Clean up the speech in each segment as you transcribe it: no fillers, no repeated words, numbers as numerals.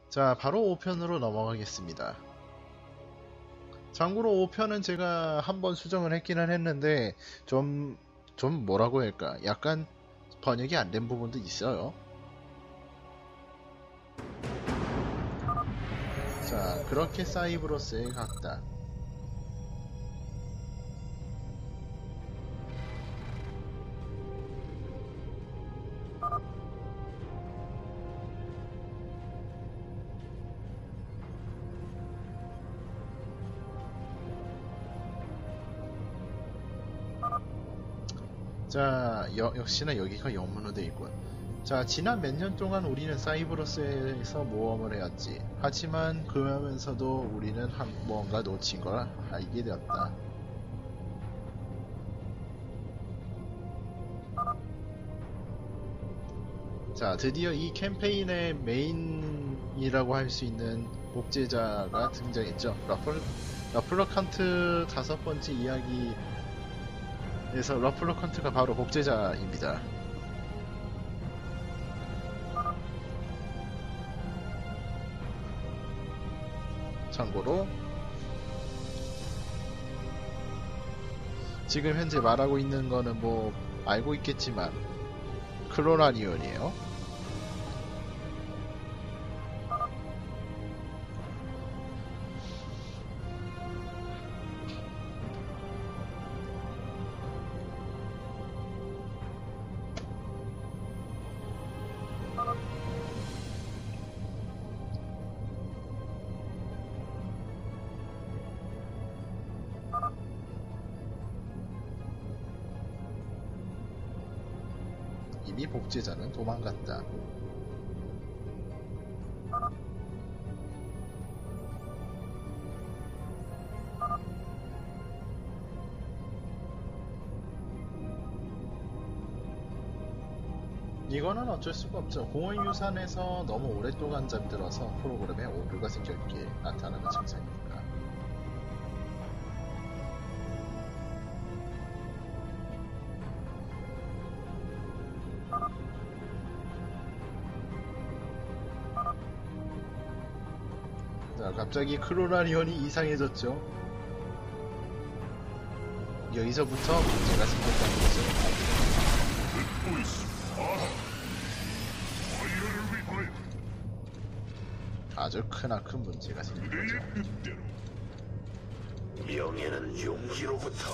자, 바로 5편으로 넘어가겠습니다. 참고로 5편은 제가 한번 수정을 했기는 했는데 좀 뭐라고 할까, 약간 번역이 안 된 부분도 있어요. 자, 그렇게 사이브러스에 갔다. 자, 역시나 여기가 영문으로 돼 있군. 자, 지난 몇 년 동안 우리는 사이브러스에서 모험을 해왔지. 하지만 그러면서도 우리는 뭔가 놓친 걸 알게 되었다. 자, 드디어 이 캠페인의 메인이라고 할 수 있는 복제자가 등장했죠. 러플러칸트 5번째 이야기에서 러플러칸트가 바로 복제자입니다. 참고로 지금 현재 말하고 있는 거는 뭐 알고 있겠지만 클로라리온이에요. 이미 복제자는 도망갔다. 이거는 어쩔 수가 없죠. 공허유산에서 너무 오랫동안 잠들어서 프로그램에 오류가 생겼기에 나타나는 증상이니까. 자, 갑자기 클로라리온이 이상해졌죠. 여기서부터 문제가 생겼다는 거죠. 아주 크나큰 문제가 생긴 거죠. 명예는 용기로부터.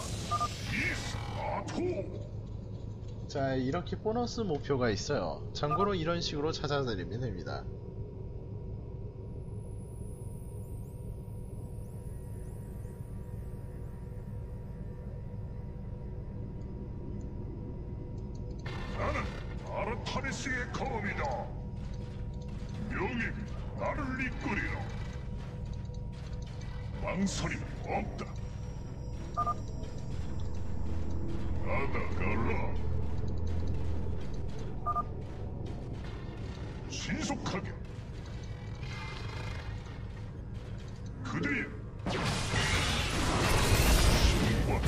자, 이렇게 보너스 목표가 있어요. 참고로 이런 식으로 찾아드리면 됩니다. 나는 아르타니스의 검이다. 명예 나를 이끌이라. 망설임이 없다. 나다갈라. 신속하게. 그대의 신과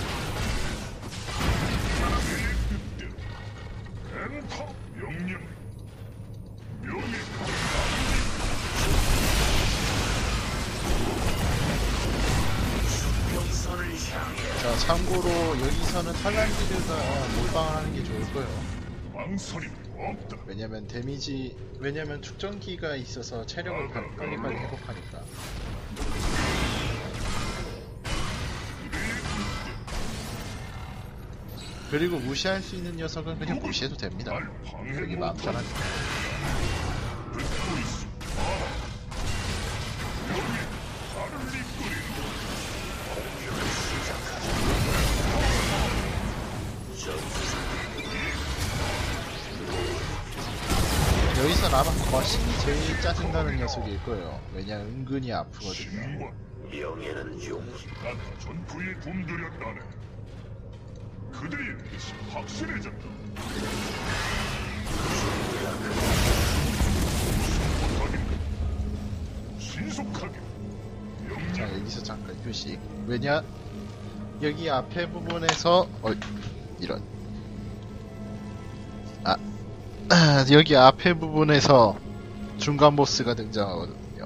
그대의 뜻대로 엔터 명령. 명예 명선을 향해. 자, 참고로 여기서는 탈란티르가 몰빵을 하는 게 좋을 거예요. 망설임이 없다. 왜냐면 축전기가 있어서 체력을 빨리빨리 회복하니까. 그리고 무시할 수 있는 녀석은 그냥 무시해도 됩니다. 날 방해 여기 마음 못하게 편하니까. 듣고 있어. 알아. 명예 나를 이끌이라. 여기서 아마 거신이 제일 짜증나는 녀석일 거예요. 왜냐, 은근히 아프거든요. 신과 명예는 용기. 난 전투에 굶주렸다네. 그대의 뜻이 확실해졌다. 신속하게. 자, 명령. 여기서 잠깐 휴식. 왜냐, 여기 앞에 부분에서 이런. 여기 앞에 부분에서 중간 보스가 등장하거든요.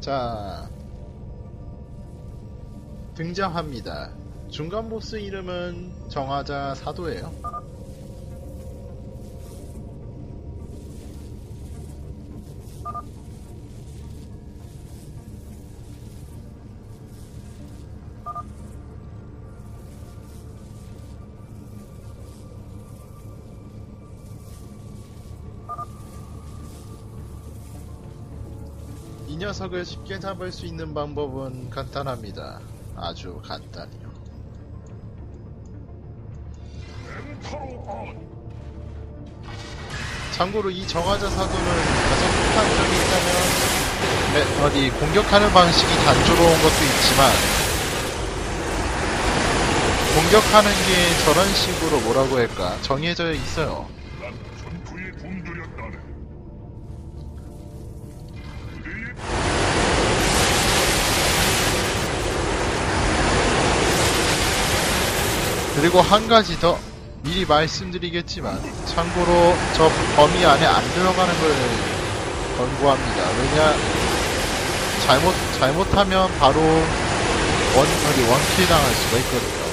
자, 등장합니다. 중간 보스 이름은 정화자 사도예요. 이 녀석을 쉽게 잡을 수 있는 방법은 간단합니다. 아주 간단히요. 엔타로 온. 참고로 이 정화자 사도는 가장 큰 장점이 있다면 어디 공격하는 방식이 단조로운 것도 있지만 공격하는 게 저런 식으로 뭐라고 할까 정해져 있어요. 난 전투에 굶주렸다네. 그대의 그리고 한 가지 더 미리 말씀드리겠지만 참고로 저 범위 안에 안 들어가는 걸 권고합니다. 왜냐 잘못하면 바로 원킬 당할 수가 있거든요.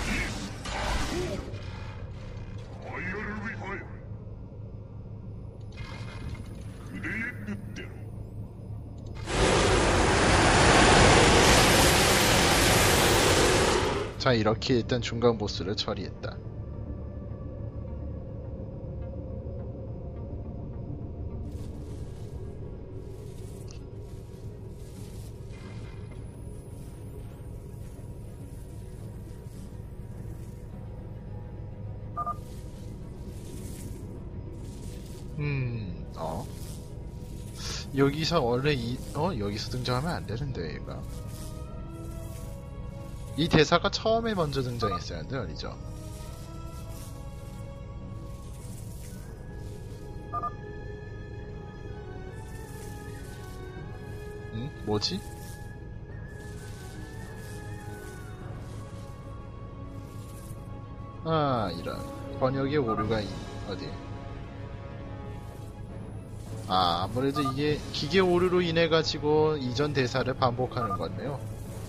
아이어를 위하여. 그대의 뜻대로. 자, 이렇게 일단 중간 보스를 처리했다. 여기서 원래 여기서 등장하면 안 되는데, 얘가. 이 대사가 처음에 먼저 등장했어야 하는데, 아니죠? 뭐지? 아, 이런. 번역에 오류가 어디? 아, 아무래도 이게 기계 오류로 인해 가지고 이전 대사를 반복하는 거네요.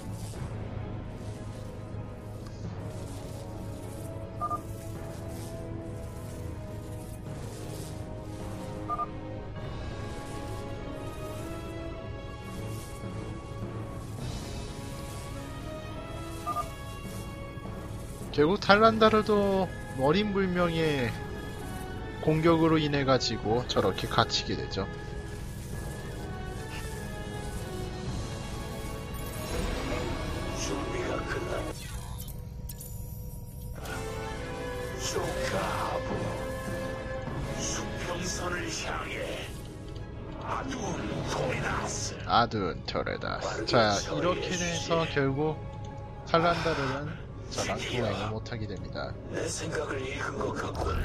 결국 탈란다르도 어린 불명의 공격으로 인해 가지고 저렇게 갇히게 되죠. 준비가 끝났다. 조카부 수평선을 향해 아둔 토리다스. 아둔 토레다스. 자, 이렇게 돼서 결국 탈란다르는 저랑 동행을 못하게 됩니다. 내 생각을 읽은 것 같군.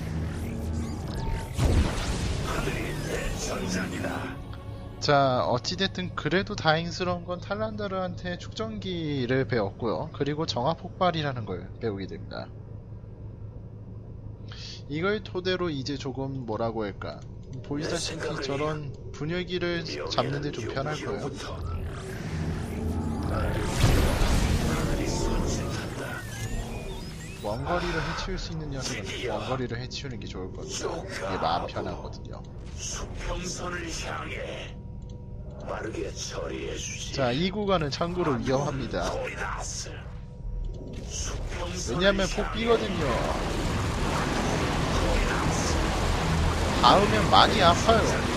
하늘이 내 전장이다. 자, 어찌됐든 그래도 다행스러운 건 탈란다르한테 축전기를 배웠고요. 그리고 정화폭발이라는 걸 배우게 됩니다. 이걸 토대로 이제 조금 뭐라고 할까, 보이다시피 저런 분열기를 잡는데 좀 편할 거예요. 하늘이 손짓한다. 원거리를 해치울 수 있는 녀석은 원거리를 해치우는 게 좋을 겁니다. 이게 마음 편하거든요. 수평선을 향해 빠르게 처리해주지. 자, 이 구간은 참고로 위험합니다. 토리다스. 수평선을 왜냐하면 향해 폭비거든요. 닿으면 많이 아파요.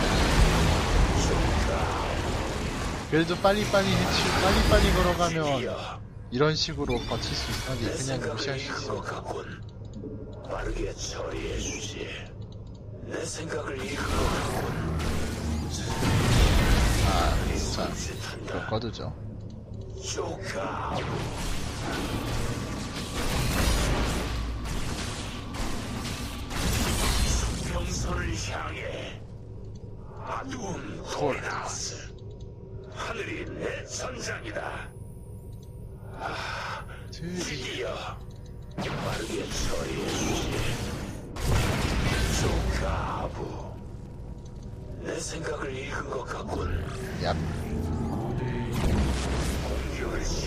그래도 빨리빨리 걸어가면 이런 식으로 버틸 수 있어야지. 그냥 무시할 수 있어요. 빠르게 처리해주지. 내 생각을 읽은 것 같군. 아, 자, 그걸 꺼두죠. 조카. 수평선을 향해 아둔 토리다스. 하늘이 내 전장이다. 드디어 빠르게 처리해주지. 조카부 내 생각을 읽은 것 같군. 얍.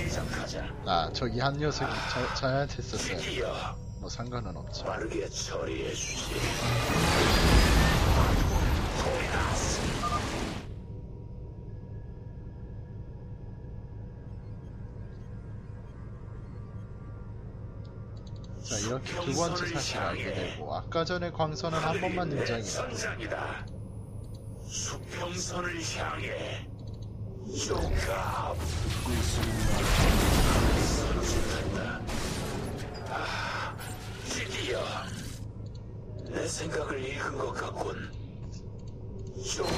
시작하자. 아 저기 한 녀석이 저한테 썼어요. 드디어 뭐 상관은 없지. 빠르게 처리해 주지. 자 이렇게 두 번째 사실을 알게 되고 아까 전에 광선은 한 번만 등장이다. 선장이다. 수평선을 향해 쪼가 선진한다. 아, 드디어 내 생각을 읽은 것 같군. 쪼가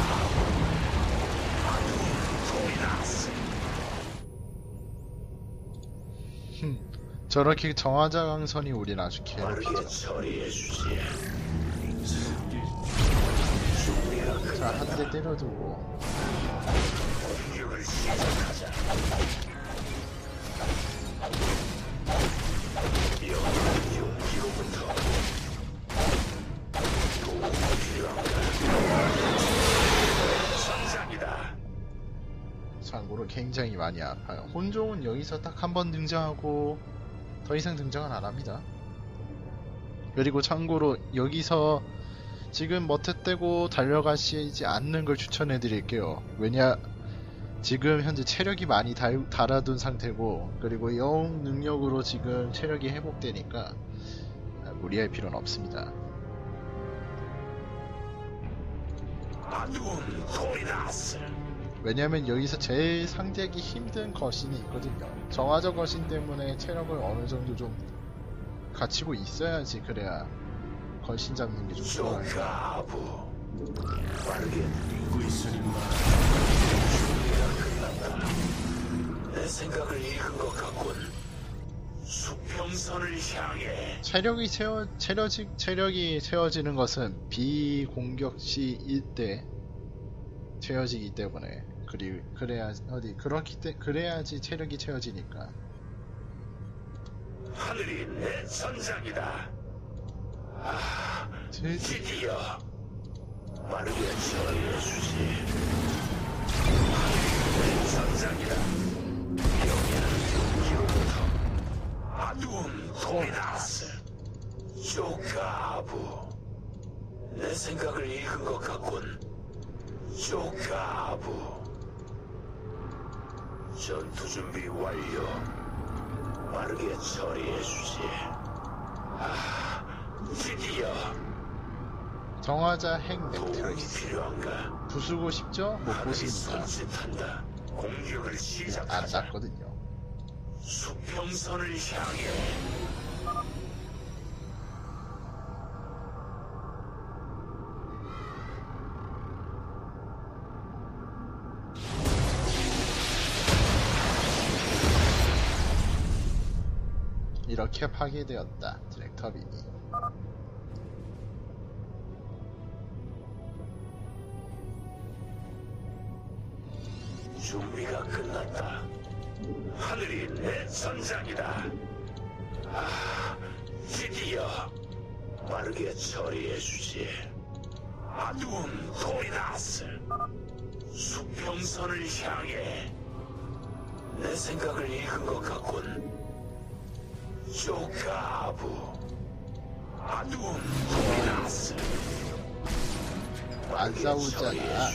도미나스. 저렇게 정화자 강선이 우린 아주 빠르게 괴롭히죠. 처리해 주지. 자 한 대 때려두고 공격을 시작하자. 용기로부터 도움이 필요한가? 선장이다. 참고로 굉장히 많이 아파요. 혼종은 여기서 딱 한 번 등장하고 더 이상 등장은 안 합니다. 그리고 참고로 여기서 지금 머태떼고 달려가시지 않는 걸 추천해 드릴게요. 왜냐 지금 현재 체력이 많이 달아둔 상태고 그리고 영웅 능력으로 지금 체력이 회복되니까 무리할 필요는 없습니다. 아둠 도미나스. 왜냐면 여기서 제일 상대하기 힘든 거신이 있거든요. 정화자 거신 때문에 체력을 어느 정도 좀 갖추고 있어야지 그래야 거신 잡는 게 좀 좋아요. 조가부. 빠르게 뛰고 있으니까 준비가 끝났다. 내 생각을 읽은 것 같군. 수평선을 향해 체력이 채워지는 것은 비공격 시일 때 채워지기 때문에 그래야지 체력이 채워지니까. 하늘이 내 선장이다. 아, 드디어 빠르게 처리해 주지. 하늘이 내 선장이다. 여기는 용기로부터 아둠 도미나스. 조가부. 내 생각을 읽은 것 같군. 조가부. 전투 준비 완료. 빠르게 처리해 주지. 아, 드디어 정화자 핵 도움이 넥트레이스 필요한가? 부수고 싶죠? 못 하늘이 부숩니다. 선짓한다. 공격을 안 시작하자. 났거든요. 수평선을 향해 이렇게 파괴되었다. 디렉터빈이. 준비가 끝났다. 하늘이 내 선장이다. 아, 드디어 빠르게 처리해 주지. 아둠 도미나스. 수평선을 향해 내 생각을 읽은 것 같군. 조가부. 아둠 도미나스. 안 싸우잖아.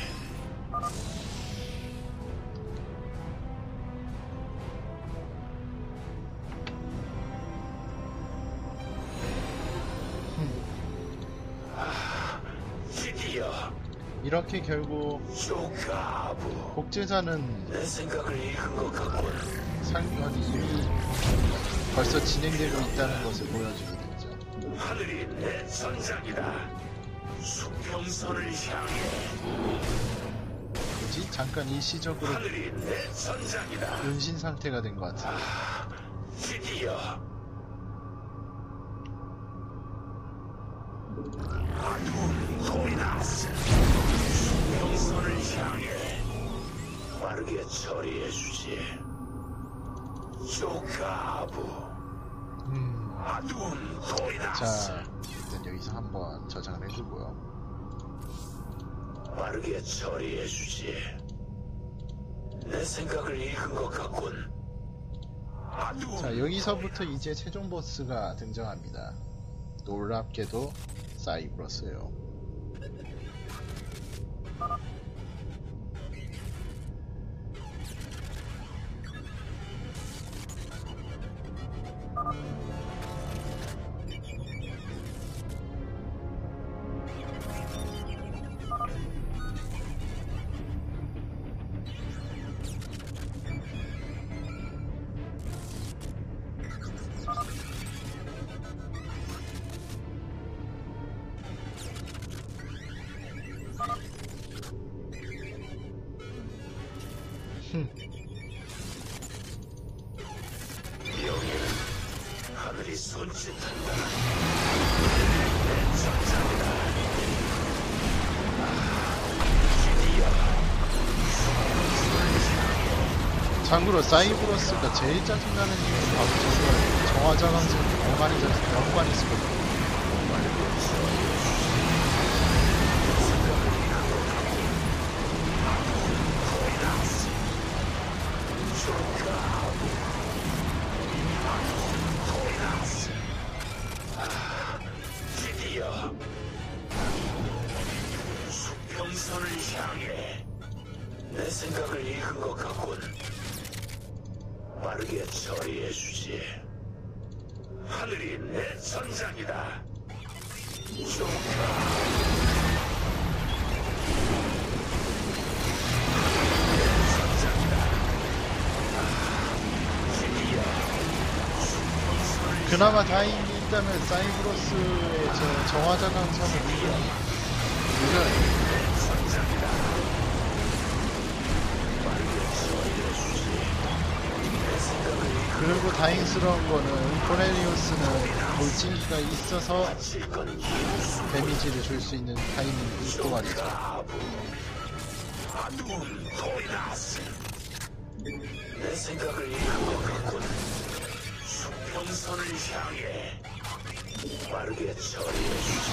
드디어 이렇게 결국 조가부. 복제자는 내 생각을 읽은 것 같군. 상관이 이미 벌써 진행되고 있다는 것을 보여주게 됐죠. 하늘이 내 선장이다. 수평선을 향해 뭐지? 잠깐 일시적으로 하늘이 내 선장이다. 은신 상태가 된 것 같은데. 드디어 아둠 도미나스. 수평선을 향해 빠르게 처리해 주지. 조가부. 아둠 도미나스. 자, 일단 여기서 한번 저장을 해주고요. 빠르게 처리해 주지. 내 내 생각을 읽은 것 같군. 자, 여기서부터 이제 최종 보스가 등장합니다. 놀랍게도 사이브러스예요. 여기는 하늘이 손짓한다. 내 천장이다. 드디어 참고로 사이브러스가 제일 짜증나는 이유는 바로 저거 정화자강성 연관이 있었거든요. 드디어 수평선을 향해 내 생각을 읽은 것 같군. 빠르게 처리해주지. 하늘이 내 전장이다. 좋다. 그나마 다행히 있다면 사이브러스의 저 정화자강성을 이건 그리고 다행스러운 거는 코넬리우스는 돌진기가 있어서 데미지를 줄 수 있는 타이밍이 있고 말이죠. 내 생각을 읽은 것 같군. 수평선을 향해 빠르게 처리해주지.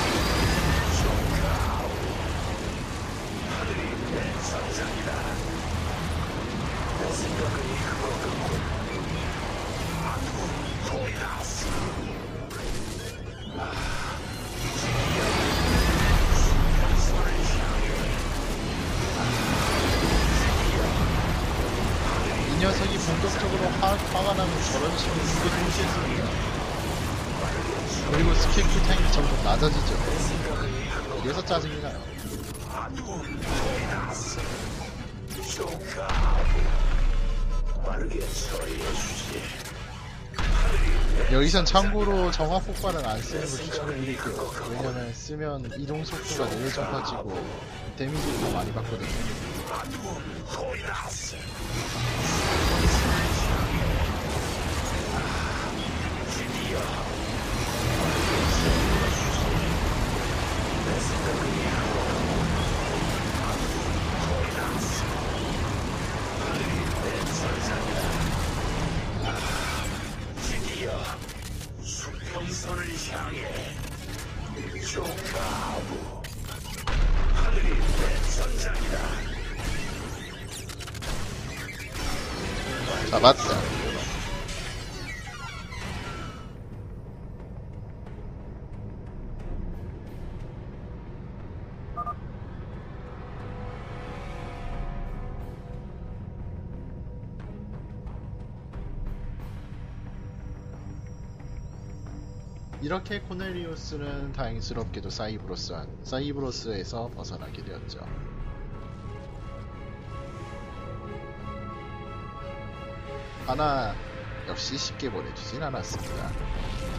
좋다. 하늘이 내 전장이다. 내 생각을 읽은 것 같군. 도이다스. 수평선을 향해. 이 녀석이 본격적으로 화가 나면 저런 식으로 죽게 동시했습니다. 그리고 스킬 쿨타임이 점점 낮아지죠. 그래서 짜증이 나요. 여기선 참고로 정화 폭발은 안 쓰는 걸 추천해드릴게요. 왜냐면 쓰면 이동 속도가 느려져가지고 데미지를 더 많이 받거든요. 수평선을 향해 조카부 하늘이 내 전장이다. 잡았다. 이렇게 코넬리우스는 다행스럽게도 사이브러스에서 벗어나게 되었죠. 하나 역시 쉽게 보내주진 않았습니다.